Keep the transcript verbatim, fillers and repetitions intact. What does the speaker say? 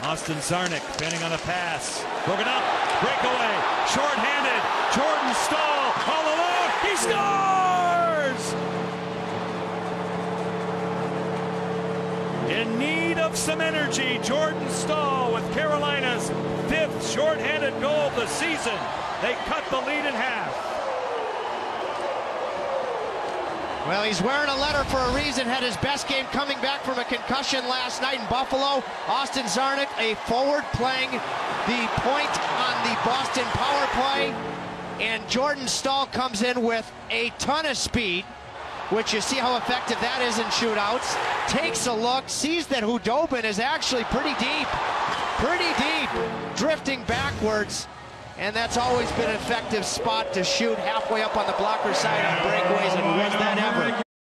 Austin Czarnik bending on the pass. Broken up. Breakaway. Short-handed. Jordan Staal all alone. He scores! In need of some energy, Jordan Staal with Carolina's fifth short-handed goal of the season. They cut the lead in half. Well, he's wearing a letter for a reason. Had his best game coming back from a concussion last night in Buffalo. Austin Czarnik, a forward, playing the point on the Boston power play. And Jordan Staal comes in with a ton of speed, which you see how effective that is in shootouts. Takes a look, sees that Khudobin is actually pretty deep. Pretty deep, drifting backwards. And that's always been an effective spot to shoot halfway up on the blocker side on breakaways, and was that ever.